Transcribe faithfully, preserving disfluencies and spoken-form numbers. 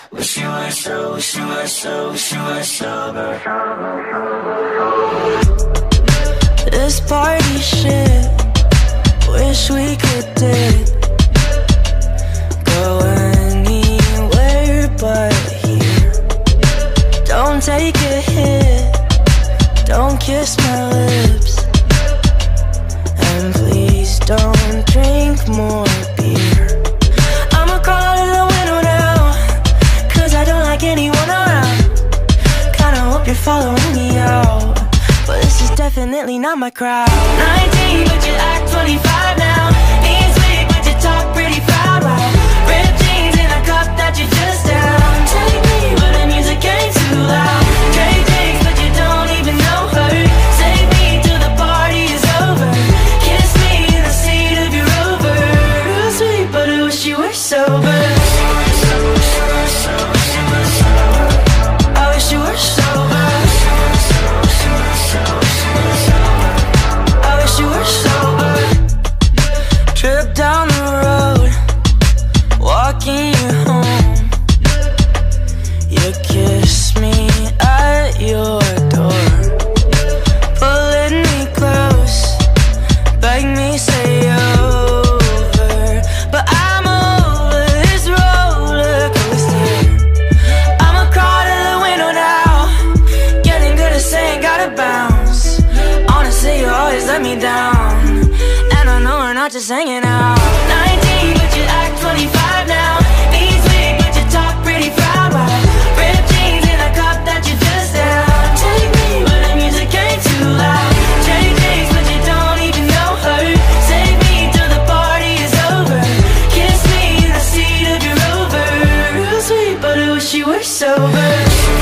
Wish you were so, wish you were so, wish you were sober. This party shit, wish we could dip. Go anywhere but here. Don't take a hit, don't kiss my lips, and please don't drink more beer. I'ma crawl to the window now, cause I don't like anyone around. Kinda hope you're following me out, but this is definitely not my crowd. Nineteen but you act twenty-five now. Knees weak but you talk pretty proud. Wow. Ripped jeans in a cup that you just down. Take me but the music ain't too loud. Trade drinks but you don't even know her. Save me till the party is over. Kiss me in the seat of your Rover. Sweet but I wish you were sober. I wish you were sober. I wish you were sober. Trip down the road, walking you home. You kiss me at your door, pulling me close, beg me stay over. But I'm over this roller coaster. I'ma crawl to the window now, getting good at saying gotta bounce. Honestly, you always let me down, and I know we're not just hanging out. Nineteen but you act twenty-five now. Knees weak but you talk pretty proud. Wow. Ripped jeans in a cup that you just down. Take me but the music ain't too loud. Trade drinks but you don't even know her. Save me till the party is over. Kiss me in the seat of your Rover. Real sweet but I wish you were sober.